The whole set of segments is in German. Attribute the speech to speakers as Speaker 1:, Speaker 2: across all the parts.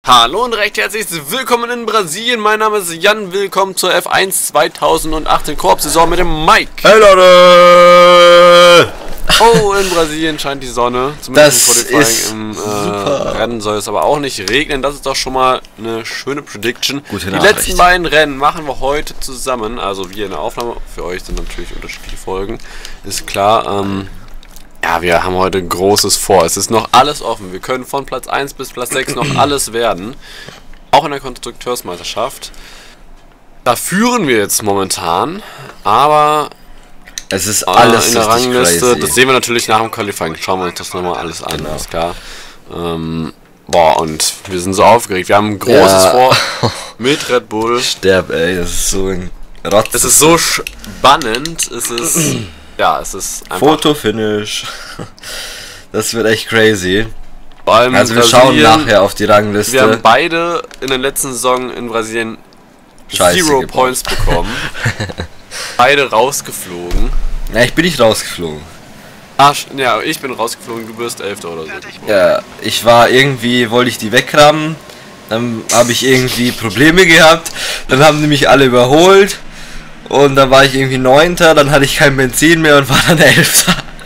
Speaker 1: Hallo und recht herzlich willkommen in Brasilien. Mein Name ist Jan. Willkommen zur F1 2018 Koop-Saison mit dem Mike.
Speaker 2: Hey Leute!
Speaker 1: Oh, in Brasilien scheint die Sonne. Zumindest
Speaker 2: Das
Speaker 1: im Qualifying.
Speaker 2: ist
Speaker 1: Im
Speaker 2: super.
Speaker 1: Rennen soll es aber auch nicht regnen. Das ist doch schon mal eine schöne Prediction.
Speaker 2: Gute
Speaker 1: Die
Speaker 2: Nachricht.
Speaker 1: letzten beiden Rennen machen wir heute zusammen. Also wir in der Aufnahme. Für euch sind natürlich unterschiedliche Folgen. Ist klar. Ja, wir haben heute Großes vor. Es ist noch alles offen. Wir können von Platz 1 bis Platz 6 noch alles werden. Auch in der Konstrukteursmeisterschaft. Da führen wir jetzt momentan. Aber
Speaker 2: Es ist alles
Speaker 1: in der
Speaker 2: richtig
Speaker 1: Rangliste,
Speaker 2: crazy.
Speaker 1: das sehen wir natürlich nach dem Qualifying. Schauen wir uns das nochmal alles an,
Speaker 2: Genau.
Speaker 1: ist klar. Boah, und wir sind so aufgeregt. Wir haben Großes
Speaker 2: Ja.
Speaker 1: vor mit Red Bull.
Speaker 2: Sterb, ey, das ist so ein Rotz.
Speaker 1: Es ist so spannend. Es ist, ja, es ist einfach.
Speaker 2: Fotofinish. Das wird echt crazy.
Speaker 1: Vor allem
Speaker 2: Also wir schauen
Speaker 1: Brasilien,
Speaker 2: nachher auf die Rangliste.
Speaker 1: Wir haben beide in der letzten Saison in Brasilien
Speaker 2: Scheiße
Speaker 1: 0
Speaker 2: gebaut.
Speaker 1: Points bekommen. Beide rausgeflogen.
Speaker 2: Ja, ich bin nicht rausgeflogen.
Speaker 1: Ach, ja, ich bin rausgeflogen, du bist 11. oder so.
Speaker 2: Ja, ich war irgendwie, wollte ich die wegrammen. Dann habe ich irgendwie Probleme gehabt. Dann haben die mich alle überholt. Und dann war ich irgendwie 9. Dann hatte ich kein Benzin mehr und war dann 11.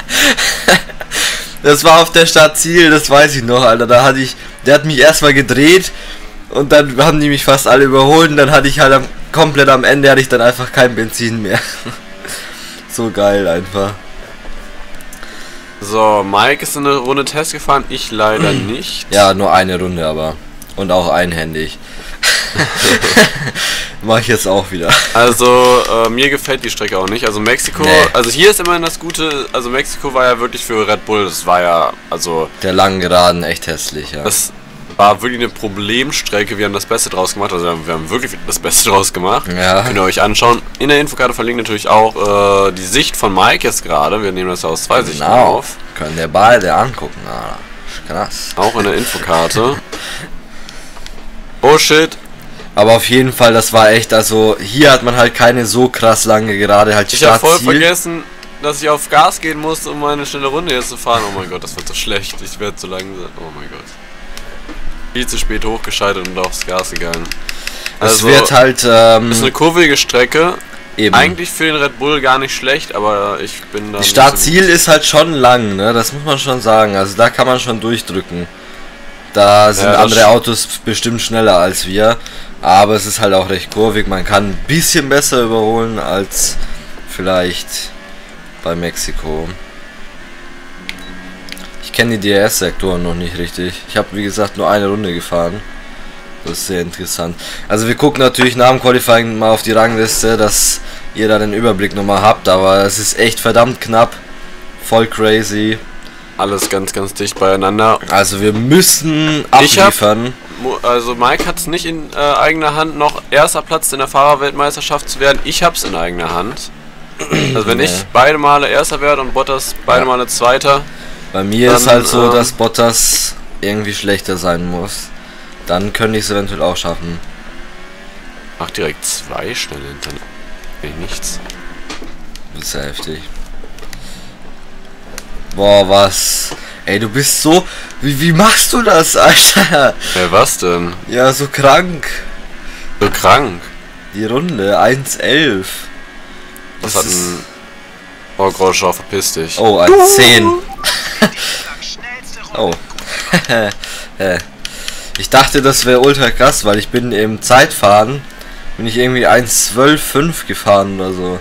Speaker 2: Das war auf der Stadt Ziel, das weiß ich noch, Alter. Da hatte ich, der hat mich erstmal gedreht und dann haben die mich fast alle überholt und dann hatte ich halt komplett am Ende hatte ich dann einfach kein Benzin mehr. So geil einfach.
Speaker 1: So, Mike ist eine Runde Test gefahren, ich leider nicht.
Speaker 2: Ja, nur eine Runde aber. Und auch einhändig. Mach ich jetzt auch wieder.
Speaker 1: Also, mir gefällt die Strecke auch nicht. Also Mexiko,
Speaker 2: Nee.
Speaker 1: also hier ist immerhin das Gute, also Mexiko war ja wirklich für Red Bull, das war ja, also,
Speaker 2: Der langen Geraden echt hässlich, ja.
Speaker 1: das war wirklich eine Problemstrecke, wir haben das Beste draus gemacht, also wir haben wirklich das Beste draus gemacht.
Speaker 2: Ja.
Speaker 1: Könnt ihr euch anschauen. In der Infokarte verlinkt natürlich auch die Sicht von Mike jetzt gerade, wir nehmen das ja aus zwei Sichten
Speaker 2: Genau.
Speaker 1: auf.
Speaker 2: Können wir beide angucken, Alter. Krass.
Speaker 1: Auch in der Infokarte. Oh shit.
Speaker 2: Aber auf jeden Fall, das war echt, also hier hat man halt keine so krass lange Gerade, halt
Speaker 1: Ich habe voll
Speaker 2: Startziel.
Speaker 1: vergessen, dass ich auf Gas gehen musste, um eine schnelle Runde jetzt zu fahren. Oh mein Gott, das wird so schlecht. Ich werde zu langsam. Oh mein Gott. Viel zu spät hochgeschaltet und aufs Gas gegangen.
Speaker 2: Es wird halt,
Speaker 1: ist eine kurvige Strecke.
Speaker 2: eben.
Speaker 1: Eigentlich für den Red Bull gar nicht schlecht, aber ich bin da.
Speaker 2: Die Startziel ist halt schon lang, ne? Das muss man schon sagen. Also da kann man schon durchdrücken. Da sind
Speaker 1: Ja, das
Speaker 2: andere Autos bestimmt schneller als wir. Aber es ist halt auch recht kurvig. Man kann ein bisschen besser überholen als vielleicht bei Mexiko. Ich kenne die DRS-Sektoren noch nicht richtig. Ich habe, wie gesagt, nur eine Runde gefahren. Das ist sehr interessant. Also wir gucken natürlich nach dem Qualifying mal auf die Rangliste, dass ihr da den Überblick nochmal habt. Aber es ist echt verdammt knapp. Voll crazy.
Speaker 1: Alles ganz, ganz dicht beieinander.
Speaker 2: Also wir müssen
Speaker 1: Ich hab-
Speaker 2: abliefern.
Speaker 1: Also Mike hat es nicht in eigener Hand, noch erster Platz in der Fahrerweltmeisterschaft zu werden. Ich hab's in eigener Hand. Also wenn
Speaker 2: Nee.
Speaker 1: ich beide Male Erster werde und Bottas beide
Speaker 2: Ja.
Speaker 1: Male Zweiter.
Speaker 2: Bei mir
Speaker 1: Dann,
Speaker 2: ist halt so, dass Bottas irgendwie schlechter sein muss. Dann könnte ich es eventuell auch schaffen.
Speaker 1: Ach, direkt zwei schnelle hintereinander. Nee, nichts.
Speaker 2: Das ist ja heftig. Boah, was? Ey, du bist so... Wie machst du das, Alter?
Speaker 1: Was denn?
Speaker 2: Ja, so krank.
Speaker 1: So krank.
Speaker 2: Die Runde, 1:11.
Speaker 1: Was
Speaker 2: Das
Speaker 1: hat
Speaker 2: ist-
Speaker 1: ein... Oh, Grosschau, verpiss dich.
Speaker 2: Oh, 1:10. Oh. Ich dachte, das wäre ultra krass, weil ich bin im Zeitfahren, bin ich irgendwie 1:12,5 gefahren oder so.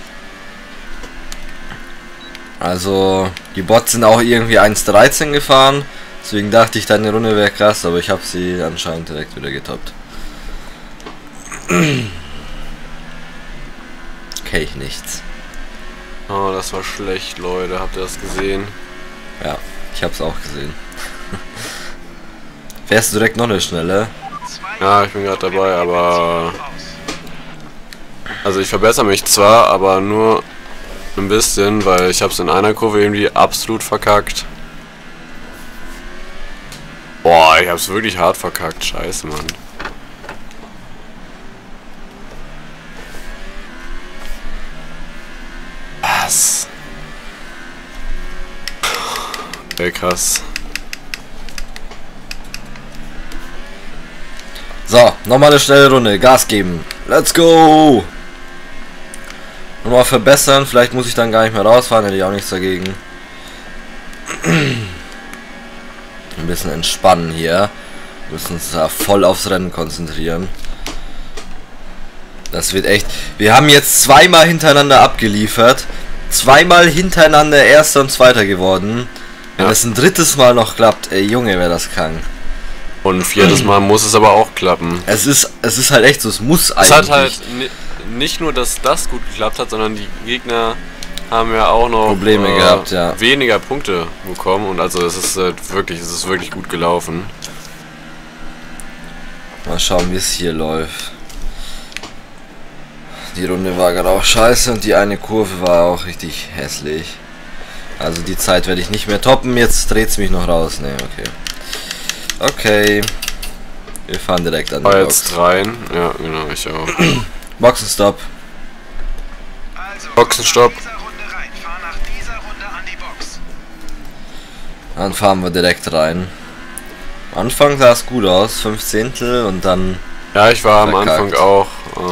Speaker 2: Also, die Bots sind auch irgendwie 1:13 gefahren, deswegen dachte ich, deine Runde wäre krass, aber ich habe sie anscheinend direkt wieder getoppt. Okay, ich nichts.
Speaker 1: Oh, das war schlecht, Leute. Habt ihr das gesehen?
Speaker 2: Ja, ich hab's auch gesehen. Fährst du direkt noch eine Schnelle?
Speaker 1: Ja, ich bin gerade dabei, aber... Also ich verbessere mich zwar, aber nur ein bisschen, weil ich hab's in einer Kurve irgendwie absolut verkackt. Boah, ich hab's wirklich hart verkackt. Scheiße, Mann. Was? Okay, krass.
Speaker 2: So, nochmal eine schnelle Runde. Gas geben. Let's go! Nochmal verbessern. Vielleicht muss ich dann gar nicht mehr rausfahren. Hätte ich auch nichts dagegen. Ein bisschen entspannen hier. Wir müssen uns da voll aufs Rennen konzentrieren. Das wird echt... Wir haben jetzt zweimal hintereinander abgeliefert. Zweimal hintereinander Erster und Zweiter geworden. Wenn es ein drittes Mal noch klappt, ey Junge, wäre das krank.
Speaker 1: Und ein viertes Mal muss es aber auch klappen.
Speaker 2: Es ist halt echt so, es muss eigentlich.
Speaker 1: Es hat halt nicht nur, dass das gut geklappt hat, sondern die Gegner haben ja auch noch
Speaker 2: Probleme gehabt, ja.
Speaker 1: Weniger Punkte bekommen und also es ist wirklich gut gelaufen.
Speaker 2: Mal schauen, wie es hier läuft. Die Runde war gerade auch scheiße und die eine Kurve war auch richtig hässlich. Also die Zeit werde ich nicht mehr toppen, jetzt dreht es mich noch raus. Ne, okay. Okay. Wir fahren direkt an die Box.
Speaker 1: Jetzt rein. Ja, genau, ich auch.
Speaker 2: Boxenstopp.
Speaker 1: Boxenstopp.
Speaker 2: Dann fahren wir direkt rein. Am Anfang sah es gut aus, 5 Zehntel und dann...
Speaker 1: Ja, ich war am Anfang auch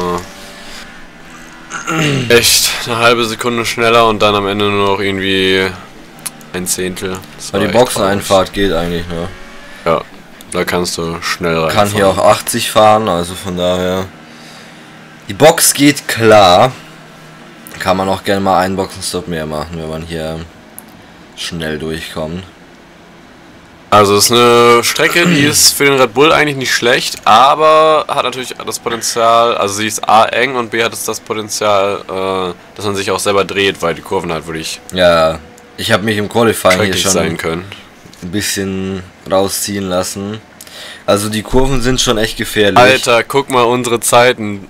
Speaker 1: echt eine halbe Sekunde schneller und dann am Ende nur noch irgendwie ein Zehntel.
Speaker 2: Aber die Boxeneinfahrt geht eigentlich, ne?
Speaker 1: Ja, da kannst du schnell rein.
Speaker 2: Kann hier auch 80 fahren, also von daher... Die Box geht klar. Kann man auch gerne mal einen Boxenstopp mehr machen, wenn man hier schnell durchkommt.
Speaker 1: Also es ist eine Strecke, die ist für den Red Bull eigentlich nicht schlecht, aber hat natürlich das Potenzial, also sie ist A eng und B hat es das Potenzial, dass man sich auch selber dreht, weil die Kurven halt wirklich
Speaker 2: ja, ich habe mich im Qualifying hier schon
Speaker 1: sein können.
Speaker 2: Ein bisschen rausziehen lassen. Also die Kurven sind schon echt gefährlich.
Speaker 1: Alter, guck mal unsere Zeiten.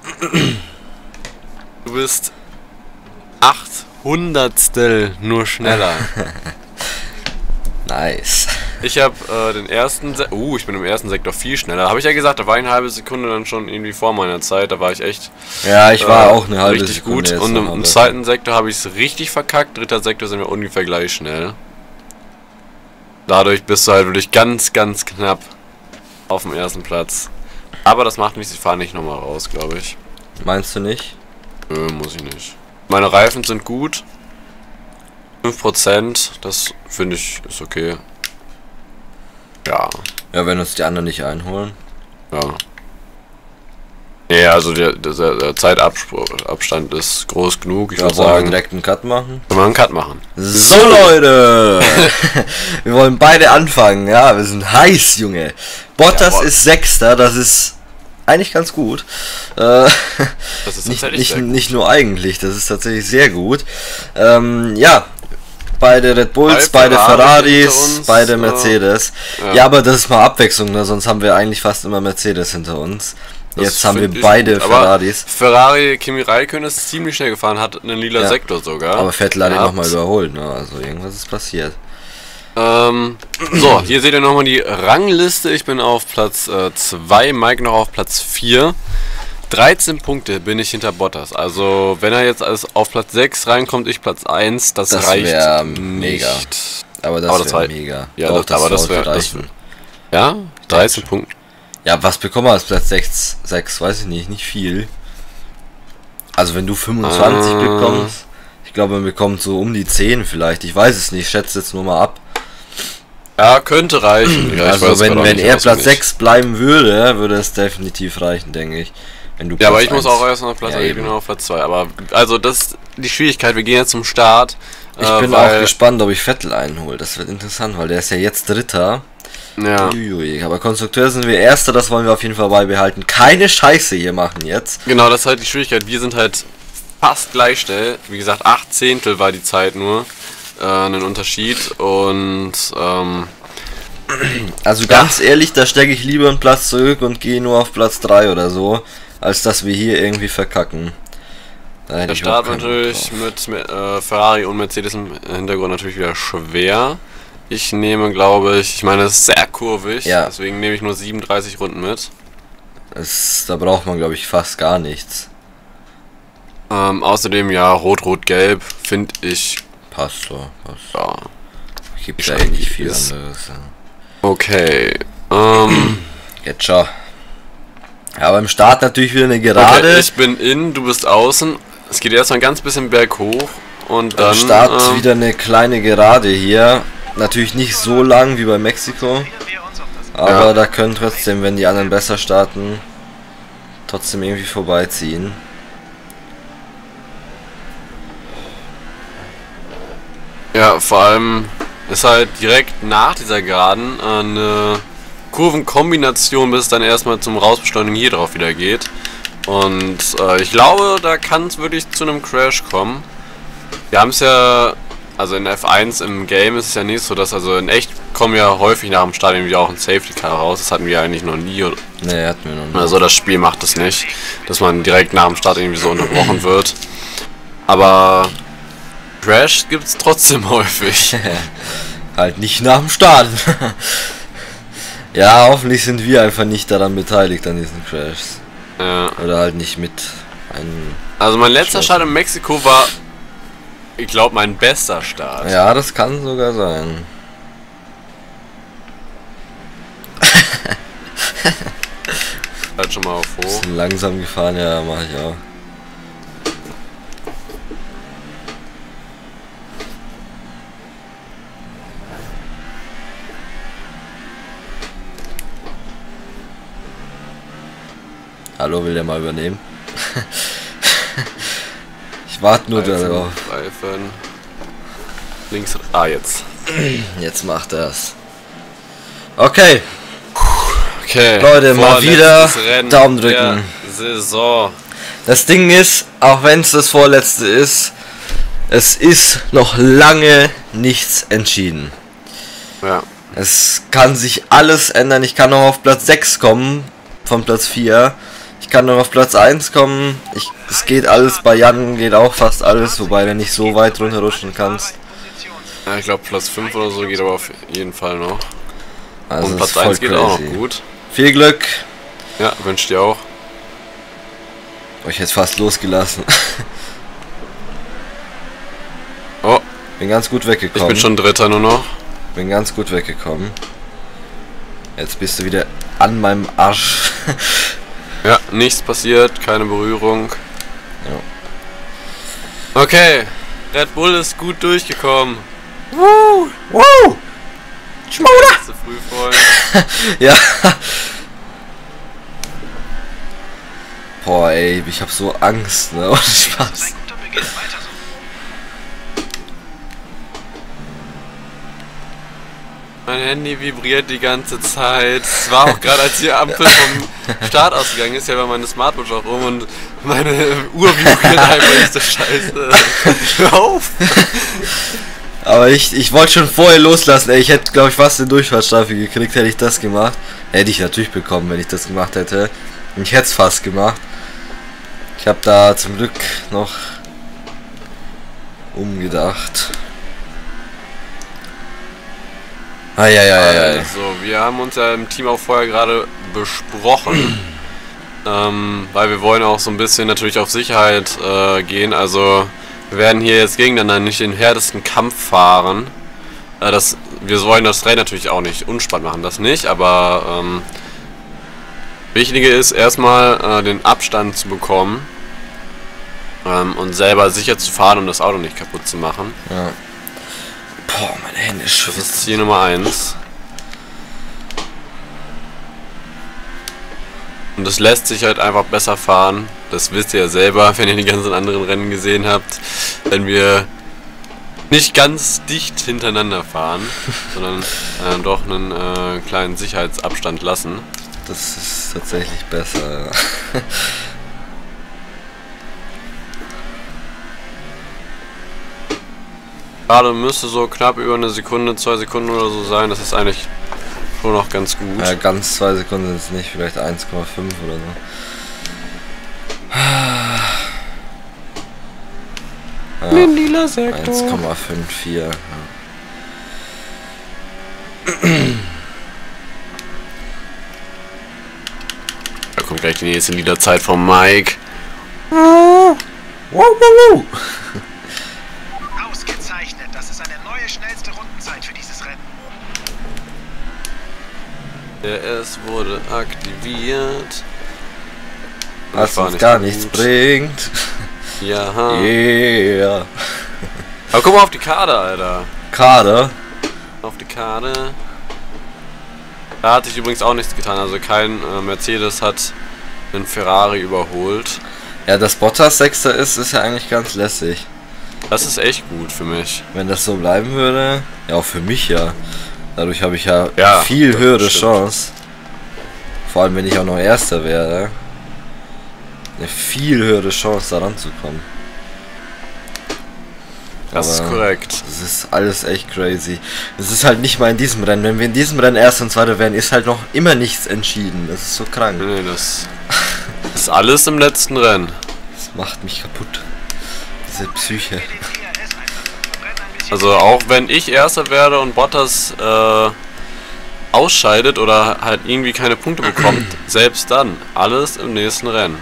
Speaker 1: Du bist 800stel nur schneller.
Speaker 2: Nice.
Speaker 1: Ich habe den ersten ich bin im ersten Sektor viel schneller. Habe ich ja gesagt, da war ich eine halbe Sekunde dann schon irgendwie vor meiner Zeit. Da war ich echt.
Speaker 2: Ja, ich war auch eine halbe
Speaker 1: richtig
Speaker 2: Sekunde.
Speaker 1: Gut. Und im zweiten Sektor habe ich es richtig verkackt. Dritter Sektor sind wir ungefähr gleich schnell. Dadurch bist du halt wirklich ganz, ganz knapp auf dem ersten Platz. Aber das macht nichts, ich fahre nicht nochmal raus, glaube ich.
Speaker 2: Meinst du nicht?
Speaker 1: Nö, muss ich nicht. Meine Reifen sind gut. 5%, das finde ich ist okay. Ja.
Speaker 2: Ja, wenn uns die anderen nicht einholen.
Speaker 1: Ja. Ja, also der Zeitabstand ist groß genug. Ich würde sagen,
Speaker 2: direkt einen Cut machen.
Speaker 1: Können wir einen Cut machen.
Speaker 2: So Leute! Wir wollen beide anfangen, ja, wir sind heiß, Junge. Bottas ist Sechster, das ist eigentlich ganz gut.
Speaker 1: Das ist tatsächlich
Speaker 2: nicht nur eigentlich, das ist tatsächlich sehr gut. Ja, beide Red Bulls, beide Ferraris, beide Mercedes. Ja, aber das ist mal Abwechslung, ne? Sonst haben wir eigentlich fast immer Mercedes hinter uns. Jetzt haben wir beide Ferraris.
Speaker 1: Ferrari, Kimi Räikkönen ist ziemlich schnell gefahren, hat einen lila Sektor sogar.
Speaker 2: Aber Vettel hat ihn nochmal überholt, ne? Also irgendwas ist passiert.
Speaker 1: So, hier seht ihr nochmal die Rangliste. Ich bin auf Platz 2, Mike noch auf Platz 4. 13 Punkte bin ich hinter Bottas. Also, wenn er jetzt auf Platz 6 reinkommt, ich Platz 1, das reicht
Speaker 2: mega.
Speaker 1: nicht.
Speaker 2: Aber das wäre mega.
Speaker 1: Ja, doch, das wäre reichen. Ja, 13 Punkte.
Speaker 2: Ja, was bekommen wir als Platz 6? 6, weiß ich nicht viel. Also wenn du 25 bekommst, ich glaube, man bekommt so um die 10 vielleicht. Ich weiß es nicht, schätze jetzt nur mal ab.
Speaker 1: Ja, könnte reichen. Ja,
Speaker 2: also wenn er Platz 6 bleiben würde, würde es definitiv reichen, denke ich. Wenn du
Speaker 1: ja, aber ich muss auch erst noch Platz 1, ich bin noch auf Platz 2. Aber also das ist die Schwierigkeit, wir gehen jetzt zum Start.
Speaker 2: Ich bin auch gespannt, ob ich Vettel einhole. Das wird interessant, weil der ist ja jetzt Dritter.
Speaker 1: Ja.
Speaker 2: Uiui, aber Konstrukteur sind wir Erster, das wollen wir auf jeden Fall beibehalten. Keine Scheiße hier machen jetzt.
Speaker 1: Genau, das ist halt die Schwierigkeit. Wir sind halt fast gleich schnell. Wie gesagt, 8 Zehntel war die Zeit nur. Ein Unterschied. Und
Speaker 2: also ganz ehrlich, da stecke ich lieber einen Platz zurück und gehe nur auf Platz 3 oder so, als dass wir hier irgendwie verkacken.
Speaker 1: Der Start natürlich mit Ferrari und Mercedes im Hintergrund natürlich wieder schwer. Ich nehme, glaube ich meine, es ist sehr kurvig, deswegen nehme ich nur 37 Runden mit.
Speaker 2: Da braucht man, glaube ich, fast gar nichts.
Speaker 1: Außerdem, ja, Rot-Rot-Gelb finde ich...
Speaker 2: Passt so, passt.
Speaker 1: Ja.
Speaker 2: Gibt ja nicht viel anderes.
Speaker 1: Okay.
Speaker 2: Jetzt schon. Ja, beim Start natürlich wieder eine
Speaker 1: Okay,
Speaker 2: Gerade.
Speaker 1: ich bin innen, du bist außen. Es geht erstmal ein ganz bisschen berghoch und
Speaker 2: Beim
Speaker 1: dann
Speaker 2: Start wieder eine kleine Gerade hier. Natürlich nicht so lang wie bei Mexiko. Aber
Speaker 1: Ja.
Speaker 2: da können trotzdem, wenn die anderen besser starten, trotzdem irgendwie vorbeiziehen.
Speaker 1: ja, vor allem ist halt direkt nach dieser Geraden eine Kurvenkombination, bis es dann erstmal zum Rausbeschleunigen hier drauf wieder geht. Und ich glaube, da kann es wirklich zu einem Crash kommen. Wir haben es ja, also in F1 im Game ist es ja nicht so, dass, also in echt kommen ja häufig nach dem Start irgendwie auch ein Safety Car raus. Das hatten wir eigentlich noch nie.
Speaker 2: Ne, hatten wir noch nicht.
Speaker 1: Also das Spiel macht es nicht, dass man direkt nach dem Start irgendwie so unterbrochen wird. Aber Crash gibt es trotzdem häufig.
Speaker 2: Halt nicht nach dem Start. Ja, hoffentlich sind wir einfach nicht daran beteiligt an diesen Crashs.
Speaker 1: Ja.
Speaker 2: Oder halt nicht mit einem...
Speaker 1: Also mein letzter Start in Mexiko war, ich glaube, mein bester Start.
Speaker 2: Ja, das kann sogar sein.
Speaker 1: Halt schon mal auf hoch.
Speaker 2: Bisschen langsam gefahren, ja, mache ich auch. Hallo, will der mal übernehmen? Ich warte nur darauf.
Speaker 1: Reifen. Links. Ah, jetzt.
Speaker 2: Jetzt macht er's. Okay,
Speaker 1: Okay.
Speaker 2: Leute, mal wieder
Speaker 1: vorletztes Rennen
Speaker 2: Daumen drücken.
Speaker 1: der Saison.
Speaker 2: das Ding ist, auch wenn es das vorletzte ist, es ist noch lange nichts entschieden.
Speaker 1: Ja.
Speaker 2: Es kann sich alles ändern. Ich kann noch auf Platz 6 kommen, von Platz 4. Ich kann noch auf Platz 1 kommen. Es geht alles, bei Jan geht auch fast alles, wobei du nicht so weit runterrutschen kannst.
Speaker 1: Ja, ich glaube Platz 5 oder so geht aber auf jeden Fall noch.
Speaker 2: Also
Speaker 1: Und
Speaker 2: es
Speaker 1: Platz
Speaker 2: ist voll
Speaker 1: 1 geht auch
Speaker 2: crazy.
Speaker 1: noch gut.
Speaker 2: Viel Glück.
Speaker 1: Ja, wünsche dir auch.
Speaker 2: Euch jetzt fast losgelassen.
Speaker 1: Oh,
Speaker 2: Bin ganz gut
Speaker 1: ich
Speaker 2: weggekommen.
Speaker 1: bin schon Dritter nur noch.
Speaker 2: Bin ganz gut weggekommen. Jetzt bist du wieder an meinem Arsch.
Speaker 1: Ja, nichts passiert, keine Berührung.
Speaker 2: Ja.
Speaker 1: Okay, Red Bull ist gut durchgekommen.
Speaker 2: Wow! Schmuder!
Speaker 1: Zu früh freuen.
Speaker 2: Ja. Boah, ey, ich hab so Angst, ne? Ohne Spaß.
Speaker 1: Mein Handy vibriert die ganze Zeit. Es war auch gerade, als die Ampel vom Start ausgegangen ist, ja war meine Smartwatch auch rum und meine Uhr vibriert einfach nicht so scheiße. Hör auf!
Speaker 2: Aber ich wollte schon vorher loslassen, ey. Ich hätte, glaube ich, fast eine Durchfahrtsstrafe gekriegt, hätte ich das gemacht. Hätte ich natürlich bekommen, wenn ich das gemacht hätte. Und ich hätte es fast gemacht. Ich habe da zum Glück noch umgedacht. Eieieiei.
Speaker 1: Also, wir haben uns ja im Team auch vorher gerade besprochen. Weil wir wollen auch so ein bisschen natürlich auf Sicherheit gehen. Also, wir werden hier jetzt gegeneinander nicht den härtesten Kampf fahren. Wir wollen das Rennen natürlich auch nicht unspannend machen, das nicht. Aber Wichtige ist erstmal den Abstand zu bekommen. Und selber sicher zu fahren, um das Auto nicht kaputt zu machen.
Speaker 2: Ja. Boah, meine Hände
Speaker 1: Das
Speaker 2: schwitzen.
Speaker 1: ist Ziel Nummer 1. Und es lässt sich halt einfach besser fahren. Das wisst ihr ja selber, wenn ihr die ganzen anderen Rennen gesehen habt. Wenn wir nicht ganz dicht hintereinander fahren, sondern doch einen kleinen Sicherheitsabstand lassen.
Speaker 2: Das ist tatsächlich besser. Ja.
Speaker 1: Gerade müsste so knapp über eine Sekunde, 2 Sekunden oder so sein. Das ist eigentlich schon noch ganz gut.
Speaker 2: Ja, ganz 2 Sekunden sind es nicht, vielleicht 1,5 oder so. Ja,
Speaker 1: Den lila Sektor.
Speaker 2: 1,54. Ja.
Speaker 1: Da kommt gleich die nächste Liederzeit vom Mike.
Speaker 3: Ausgezeichnet. Das ist eine neue schnellste Rundenzeit für dieses Rennen.
Speaker 1: Es wurde aktiviert.
Speaker 2: Was uns gar nichts bringt.
Speaker 1: Ja.
Speaker 2: Yeah.
Speaker 1: Aber guck mal auf die Karte, Alter.
Speaker 2: Kader.
Speaker 1: Auf die Karte. Da hat sich übrigens auch nichts getan. Also kein Mercedes hat einen Ferrari überholt.
Speaker 2: Ja, dass Bottas Sechster ist ja eigentlich ganz lässig.
Speaker 1: Das ist echt gut für mich.
Speaker 2: Wenn das so bleiben würde, ja auch für mich ja. Dadurch habe ich ja,
Speaker 1: Ja,
Speaker 2: viel höhere
Speaker 1: stimmt.
Speaker 2: Chance. Vor allem wenn ich auch noch Erster wäre. Eine viel höhere Chance da ranzukommen.
Speaker 1: Das ist
Speaker 2: Aber
Speaker 1: korrekt.
Speaker 2: Das ist alles echt crazy. Es ist halt nicht mal in diesem Rennen. Wenn wir in diesem Rennen Erster und Zweiter wären, ist halt noch immer nichts entschieden. Das ist so krank.
Speaker 1: Nee, das ist alles im letzten Rennen.
Speaker 2: Das macht mich kaputt. Diese Psyche.
Speaker 3: Den DRS-Einsatz und verbrennen ein bisschen.
Speaker 1: Also auch wenn ich Erster werde und Bottas ausscheidet oder halt irgendwie keine Punkte bekommt, selbst dann, alles im nächsten Rennen.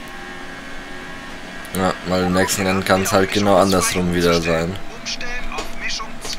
Speaker 2: Ja, weil im nächsten Rennen kann es halt genau andersrum wieder sein.
Speaker 3: Umstellen auf Mischung 2.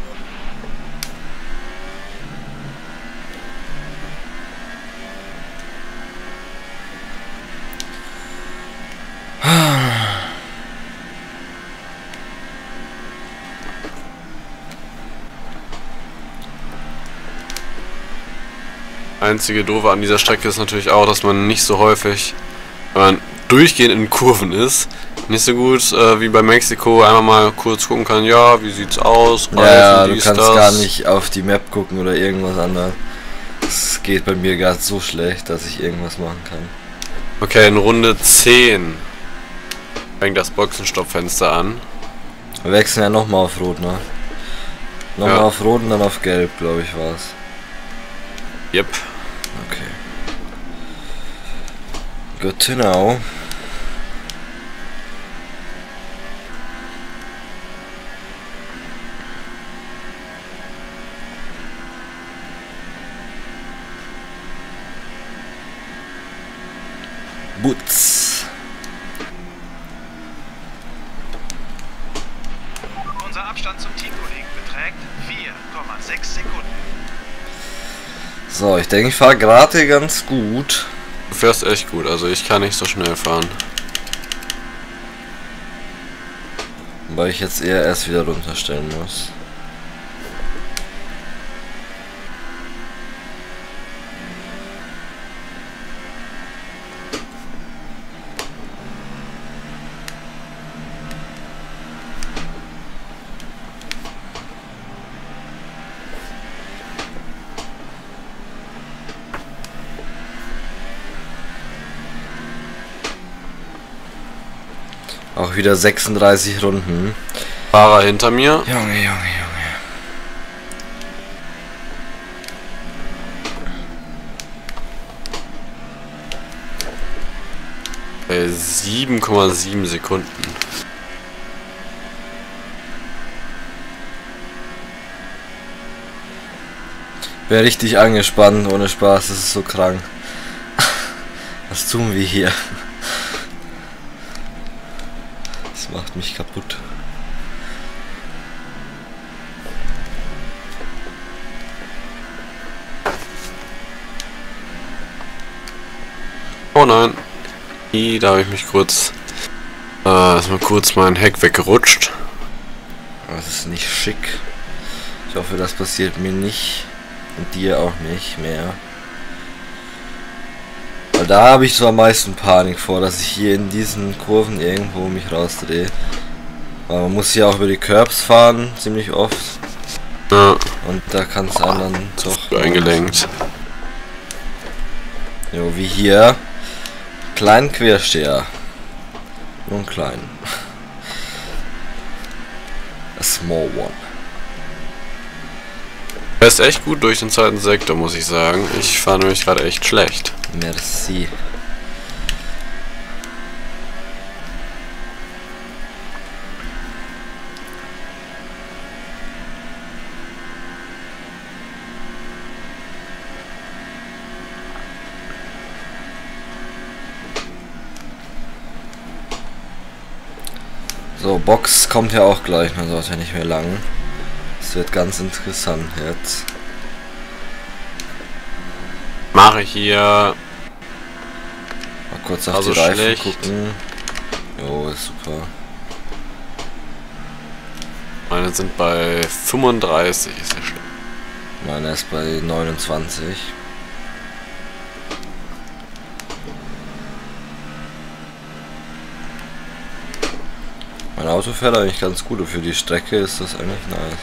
Speaker 1: Einzige Doofe an dieser Strecke ist natürlich auch, dass man nicht so häufig, wenn man durchgehend in Kurven ist, nicht so gut wie bei Mexiko einmal mal kurz gucken kann, ja, wie sieht's aus,
Speaker 2: Ja,
Speaker 1: Reifen,
Speaker 2: du
Speaker 1: dies,
Speaker 2: kannst
Speaker 1: das.
Speaker 2: gar nicht auf die Map gucken oder irgendwas anderes. Es geht bei mir gerade so schlecht, dass ich irgendwas machen kann.
Speaker 1: Okay, in Runde 10 fängt das Boxenstoppfenster an.
Speaker 2: Wir wechseln ja nochmal auf Rot, ne? Nochmal
Speaker 1: Ja.
Speaker 2: auf Rot und dann auf Gelb, glaube ich, war's.
Speaker 1: Yep.
Speaker 2: Okay. Good to know. Boots.
Speaker 3: Unser Abstand zum Teamkollegen beträgt 4,6 Sekunden.
Speaker 2: So, ich denke, ich fahre gerade ganz gut.
Speaker 1: Du fährst echt gut, also ich kann nicht so schnell fahren.
Speaker 2: Weil ich jetzt eher erst wieder runterstellen muss. Auch wieder 36 Runden.
Speaker 1: Fahrer hinter mir.
Speaker 2: Junge, Junge, Junge.
Speaker 1: 7,7 Sekunden.
Speaker 2: Wäre richtig angespannt, ohne Spaß, das ist so krank. Was tun wir hier? Das macht mich kaputt.
Speaker 1: Oh nein. Da habe ich mich kurz ist mal kurz mein Heck weggerutscht.
Speaker 2: Das ist nicht schick. Ich hoffe, das passiert mir nicht. Und dir auch nicht mehr. Weil da habe ich so am meisten Panik vor, dass ich hier in diesen Kurven irgendwo mich rausdrehe. Aber man muss hier auch über die Curbs fahren, ziemlich oft.
Speaker 1: Ja,
Speaker 2: Und da kann es anderen doch
Speaker 1: eingelenkt.
Speaker 2: Jo, wie hier. Kleinen Quersteher. Nur einen kleinen. A small one.
Speaker 1: Er ist echt gut durch den zweiten Sektor, muss ich sagen. Ich fahre nämlich gerade echt schlecht.
Speaker 2: Merci. So, Box kommt ja auch gleich, man sollte ja nicht mehr lang. Es wird ganz interessant jetzt.
Speaker 1: Mache ich hier.
Speaker 2: Mal kurz auf
Speaker 1: Also
Speaker 2: die Reifen
Speaker 1: schlecht.
Speaker 2: gucken. Jo, ist super.
Speaker 1: Meine sind bei 35, ist ja schlimm.
Speaker 2: Meiner ist bei 29. Mein Auto fährt eigentlich ganz gut und für die Strecke ist das eigentlich nice.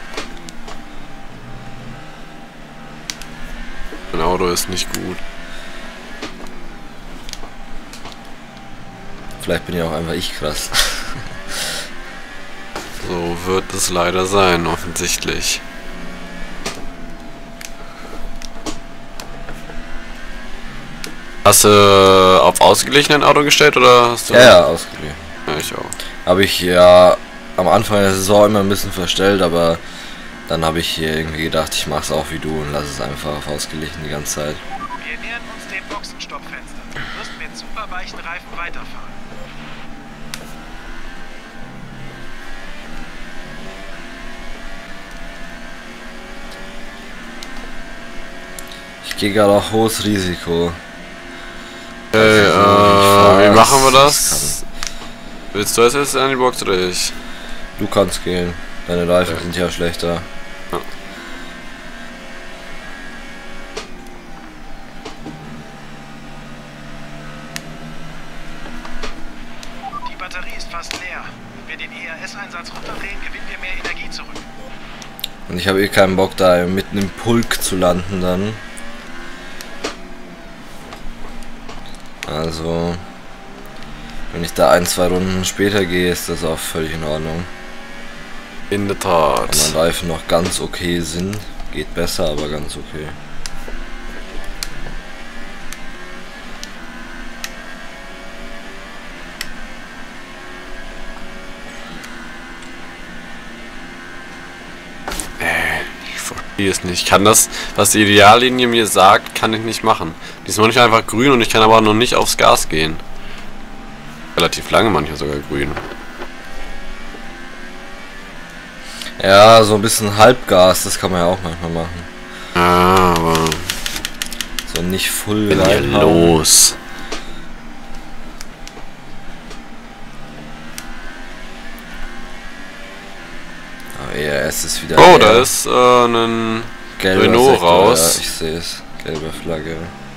Speaker 1: Mein Auto ist nicht gut.
Speaker 2: Vielleicht bin ja auch einfach ich krass.
Speaker 1: So wird es leider sein, offensichtlich. Hast du auf ausgeglichenen Auto gestellt oder hast du...
Speaker 2: Ja, ausgeglichen.
Speaker 1: Ja, ich auch.
Speaker 2: Habe ich ja am Anfang der Saison immer ein bisschen verstellt, aber dann habe ich hier irgendwie gedacht, ich mache es auch wie du und lasse es einfach auf ausgeglichen die ganze Zeit.
Speaker 3: Wir nähern uns dem Boxenstoppfenster. Du wirst mit super weichen Reifen weiterfahren.
Speaker 2: Ich gehe gerade auch hohes Risiko.
Speaker 1: Okay,
Speaker 2: Also,
Speaker 1: wie machen wir
Speaker 2: das
Speaker 1: das? Willst du als erstes an die Box oder ich?
Speaker 2: Du kannst gehen. Deine Reifen sind ja schlechter.
Speaker 3: Die Batterie ist fast leer. Wenn wir den ERS-Einsatz runterdrehen, gewinnen wir mehr Energie zurück.
Speaker 2: Und ich habe eh keinen Bock, da mitten im Pulk zu landen dann. Also, wenn ich da 1-2 Runden später gehe, ist das auch völlig in Ordnung.
Speaker 1: In der Tat.
Speaker 2: Wenn meine Reifen noch ganz okay sind, geht besser, aber ganz okay.
Speaker 1: Ich verstehe es nicht. Ich kann das, was die Ideallinie mir sagt, kann ich nicht machen. Die ist noch nicht einfach grün und ich kann aber noch nicht aufs Gas gehen. Relativ lange manchmal sogar grün.
Speaker 2: Ja, so ein bisschen Halbgas, das kann man ja auch manchmal machen.
Speaker 1: Ja, aber...
Speaker 2: So nicht voll
Speaker 1: Bin hier
Speaker 2: reinhauen.
Speaker 1: los.
Speaker 2: Aber ERS ist wieder
Speaker 1: Oh,
Speaker 2: leer.
Speaker 1: da ist ein
Speaker 2: Gelber
Speaker 1: Renault
Speaker 2: Sektor,
Speaker 1: raus.
Speaker 2: Ja, ich sehe es. Gelbe Flagge.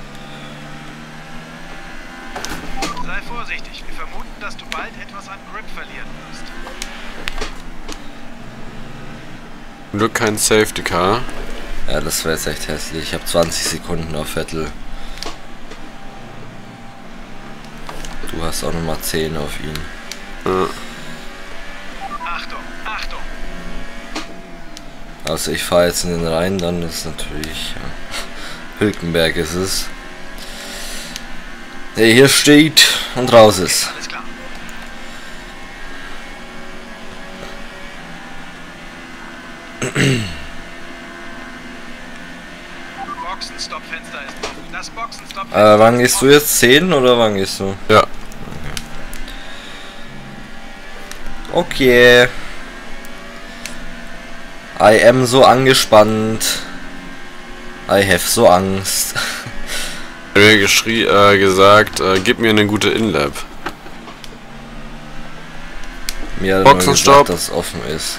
Speaker 3: Sei vorsichtig. Wir vermuten, dass du bald etwas an Grip verlieren wirst.
Speaker 1: Zum Glück kein Safety Car.
Speaker 2: Ja, das wäre jetzt echt hässlich. Ich habe 20 Sekunden auf Vettel. Du hast auch nochmal 10 auf ihn.
Speaker 1: Ja.
Speaker 3: Achtung, Achtung!
Speaker 2: Also ich fahre jetzt in den Rhein, dann ist natürlich... Ja, Hülkenberg ist es. Der hier steht und raus ist.
Speaker 3: Alles klar. Boxenstoppfenster ist offen. Das Boxenstoppfenster
Speaker 2: Wann
Speaker 3: ist
Speaker 2: gehst du
Speaker 3: offen.
Speaker 2: jetzt? 10 oder wann gehst du?
Speaker 1: Ja.
Speaker 2: Okay. I am so angespannt. I have so Angst.
Speaker 1: Er hat mir gesagt, gib mir eine gute Inlap.
Speaker 2: Mir hat er nur
Speaker 1: Boxenstopp.
Speaker 2: gesagt, dass es offen ist.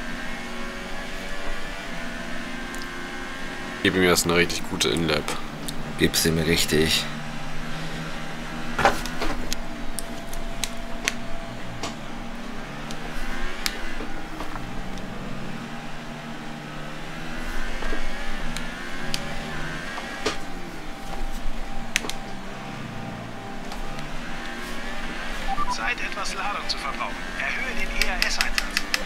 Speaker 1: Gib mir erst eine richtig gute Inlap.
Speaker 2: Gib sie mir richtig.
Speaker 3: Zeit, etwas Ladung zu verbrauchen. Erhöhe den ERS-Einsatz.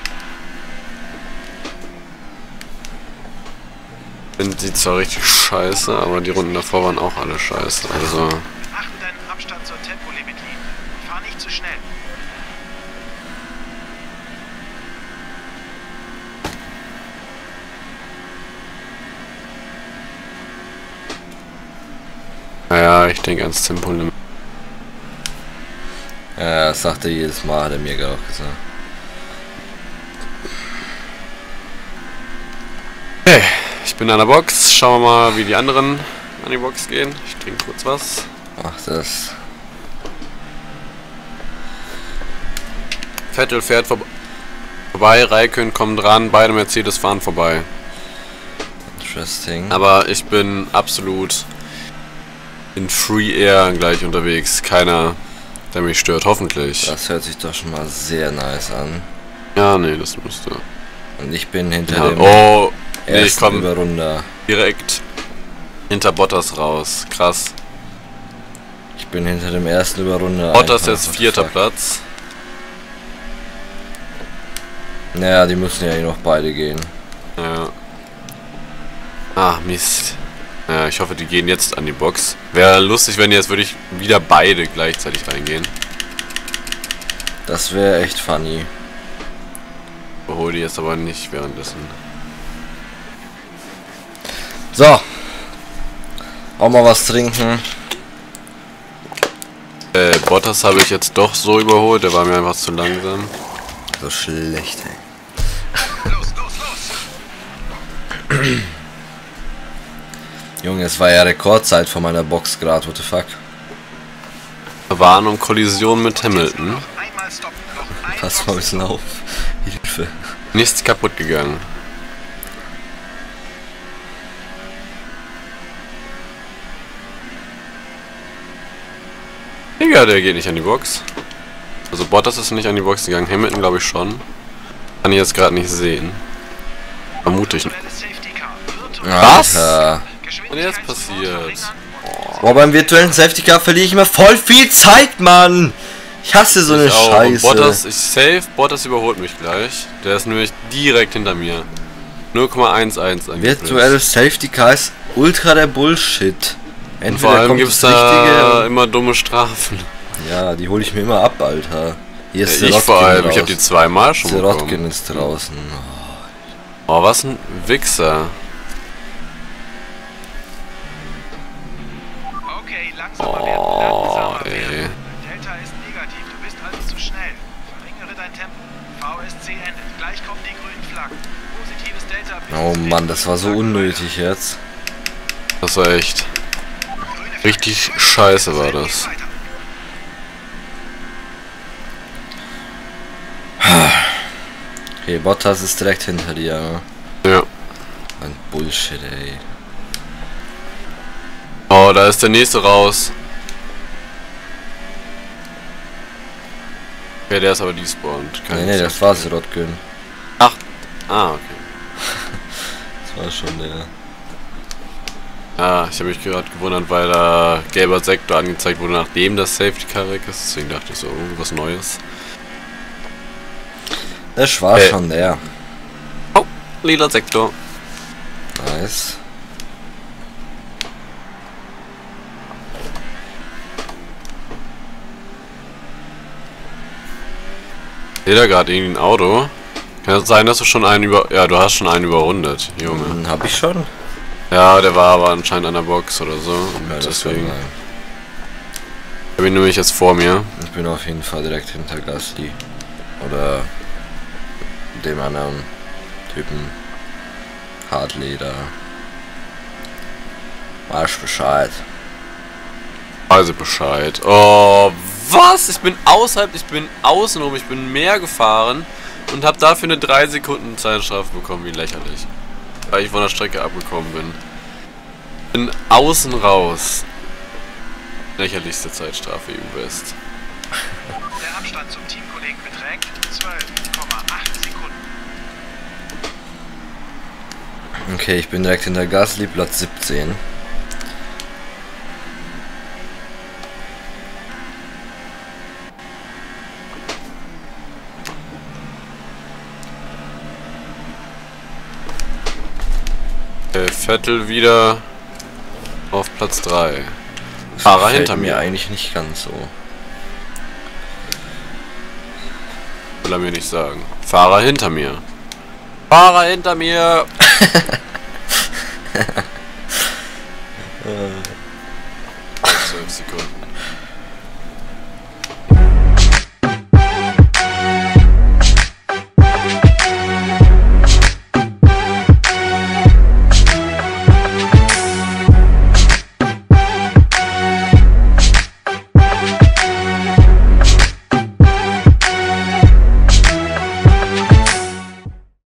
Speaker 1: Sieht zwar richtig scheiße, aber die Runden davor waren auch alle scheiße. Also,
Speaker 3: Achte deinen Abstand zur Tempolimitlinie. Fahr nicht zu schnell.
Speaker 1: naja, ich denke ans Tempolimit.
Speaker 2: Ja, das sagt er jedes Mal, hat er mir auch gesagt.
Speaker 1: Okay, ich bin an der Box. Schauen wir mal, wie die anderen an die Box gehen. Ich trinke kurz was.
Speaker 2: Ach, das.
Speaker 1: Vettel fährt vorbei, Räikkönen kommt dran, beide Mercedes fahren vorbei.
Speaker 2: Interesting.
Speaker 1: Aber ich bin absolut in Free Air gleich unterwegs. Keiner, der mich stört, hoffentlich.
Speaker 2: Das hört sich doch schon mal sehr nice an.
Speaker 1: Ja, nee, das müsste.
Speaker 2: Und ich bin hinter dem
Speaker 1: Oh, nee, ich
Speaker 2: ersten
Speaker 1: komme
Speaker 2: Überrunder.
Speaker 1: direkt hinter Bottas raus. Krass.
Speaker 2: Ich bin hinter dem ersten Überrunder.
Speaker 1: Bottas
Speaker 2: einfach.
Speaker 1: jetzt
Speaker 2: What the
Speaker 1: 4.
Speaker 2: fuck?
Speaker 1: Platz.
Speaker 2: Naja, die müssen ja eh noch beide gehen.
Speaker 1: Ja. Ah, Mist. Ja, ich hoffe, die gehen jetzt an die Box. Wäre lustig, wenn jetzt würde ich wieder beide gleichzeitig reingehen.
Speaker 2: Das wäre echt funny.
Speaker 1: Behol die jetzt aber nicht währenddessen.
Speaker 2: So. Auch mal was trinken.
Speaker 1: Bottas habe ich jetzt doch so überholt, der war mir einfach zu langsam.
Speaker 2: So schlecht, ey.
Speaker 3: Los, los, los!
Speaker 2: Junge, es war ja Rekordzeit von meiner Box gerade, what the fuck.
Speaker 1: Warnung, Kollision mit Hamilton.
Speaker 3: Noch einmal stoppen. Noch ein
Speaker 2: Pass mal ein bisschen auf. Hilfe.
Speaker 1: Nichts kaputt gegangen. Digga, der geht nicht an die Box. Also Bottas ist nicht an die Box gegangen, Hamilton glaube ich schon. Kann ich jetzt gerade nicht sehen. Vermute ich.
Speaker 3: virtuelles Safety Car.
Speaker 1: Was?
Speaker 2: Alter.
Speaker 1: Was ist jetzt passiert?
Speaker 2: Boah, beim virtuellen Safety Car verliere ich immer voll viel Zeit, Mann. Ich hasse so eine
Speaker 1: Ich auch. Und
Speaker 2: Scheiße.
Speaker 1: Bottas, ich safe, Bottas überholt mich gleich. Der ist nämlich direkt hinter mir. 0,11 angeblich.
Speaker 2: Virtuelles Safety Car ist ultra der Bullshit.
Speaker 1: Und vor allem gibt es
Speaker 2: das
Speaker 1: da immer dumme Strafen.
Speaker 2: Ja, die hole ich mir immer ab, Alter. Hier ist
Speaker 1: Ja, ich vor allem, ich habe die zweimal schon
Speaker 2: Sirotkin
Speaker 1: bekommen.
Speaker 2: ist draußen.
Speaker 1: Oh, was ein Wichser.
Speaker 3: Okay, langsamer
Speaker 1: Oh,
Speaker 3: werden. Langsamer
Speaker 1: ey.
Speaker 3: werden. Delta ist negativ. Du bist also zu schnell. Verringere dein Tempo. VSC endet. Gleich kommen die grünen Flaggen. Positives Delta. bis
Speaker 2: Oh
Speaker 3: ins
Speaker 2: Mann, das war so
Speaker 3: Flaggen
Speaker 2: unnötig jetzt.
Speaker 1: Das war echt.
Speaker 3: weiter. Grüne Flagge.
Speaker 1: Richtig scheiße war
Speaker 3: Geht
Speaker 1: das.
Speaker 3: weiter.
Speaker 2: Okay, Bottas ist direkt hinter dir. Ne?
Speaker 1: Ja.
Speaker 2: Ein Bullshit, ey.
Speaker 1: Oh, da ist der nächste raus. Okay, der ist aber despawned.
Speaker 2: Nee, das war Sirotkin.
Speaker 1: Ach. Ah, okay.
Speaker 2: Das war schon der.
Speaker 1: Ja, ich habe mich gerade gewundert, weil da gelber Sektor angezeigt wurde, nachdem das Safety Car weg ist. Deswegen dachte ich so, oh, was Neues.
Speaker 2: Das war schon der.
Speaker 1: Oh, lila Sektor.
Speaker 2: Nice.
Speaker 1: Seht ihr gerade irgendwie ein Auto? Kann es sein, dass du schon einen ja, du hast schon einen überrundet, Junge.
Speaker 2: Hab ich schon?
Speaker 1: Ja, der war aber anscheinend an der Box oder so. Und
Speaker 2: Ja, das kann
Speaker 1: deswegen.
Speaker 2: sein.
Speaker 1: Ich habe ihn nämlich jetzt vor mir.
Speaker 2: Ich bin auf jeden Fall direkt hinter Gasly. Oder dem anderen Typen. Hartleder. Marsch Bescheid.
Speaker 1: Also Bescheid. Oh, was? Ich bin außerhalb, ich bin außenrum, ich bin mehr gefahren und habe dafür eine 3 Sekunden Zeitstrafe bekommen, wie lächerlich. Weil ich von der Strecke abgekommen bin. Bin außen raus. Lächerlichste Zeitstrafe EU-West.
Speaker 3: Der Abstand zum Teamkollegen beträgt 12,8 Sekunden.
Speaker 2: Okay, ich bin direkt hinter Gasly, Platz 17.
Speaker 1: Vettel wieder auf Platz 3. Fahrer
Speaker 2: Gefällt
Speaker 1: hinter mir.
Speaker 2: eigentlich nicht ganz so.
Speaker 1: Will er mir nicht sagen. Fahrer hinter mir. Fahrer hinter mir. 12 Sekunden.